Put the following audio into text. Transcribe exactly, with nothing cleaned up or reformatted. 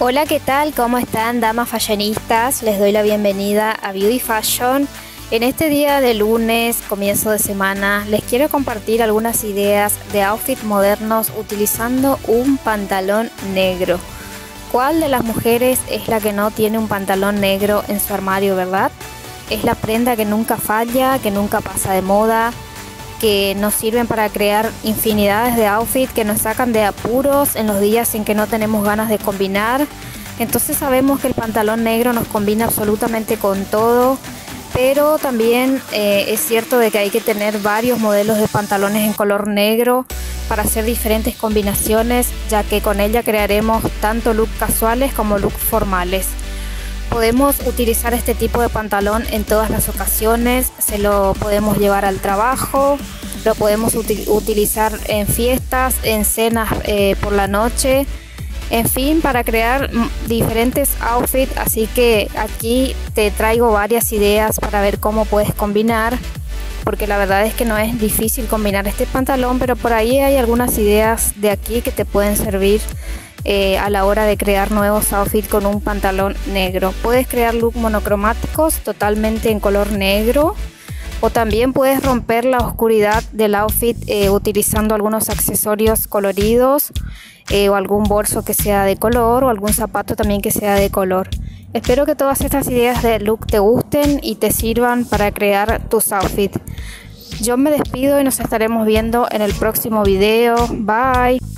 Hola, ¿qué tal? ¿Cómo están, damas fashionistas? Les doy la bienvenida a Beauty Fashion. En este día de lunes, comienzo de semana, les quiero compartir algunas ideas de outfits modernos utilizando un pantalón negro. ¿Cuál de las mujeres es la que no tiene un pantalón negro en su armario, verdad? Es la prenda que nunca falla, que nunca pasa de moda, que nos sirven para crear infinidades de outfits que nos sacan de apuros en los días en que no tenemos ganas de combinar. Entonces sabemos que el pantalón negro nos combina absolutamente con todo, pero también eh, es cierto de que hay que tener varios modelos de pantalones en color negro para hacer diferentes combinaciones, ya que con ella crearemos tanto looks casuales como looks formales. Podemos utilizar este tipo de pantalón en todas las ocasiones, se lo podemos llevar al trabajo, lo podemos util utilizar en fiestas, en cenas eh, por la noche, en fin, para crear diferentes outfits. Así que aquí te traigo varias ideas para ver cómo puedes combinar, porque la verdad es que no es difícil combinar este pantalón, pero por ahí hay algunas ideas de aquí que te pueden servir Eh, a la hora de crear nuevos outfits con un pantalón negro. Puedes crear looks monocromáticos totalmente en color negro, o también puedes romper la oscuridad del outfit eh, utilizando algunos accesorios coloridos eh, o algún bolso que sea de color, o algún zapato también que sea de color. Espero que todas estas ideas de look te gusten y te sirvan para crear tus outfits. Yo me despido y nos estaremos viendo en el próximo video. Bye.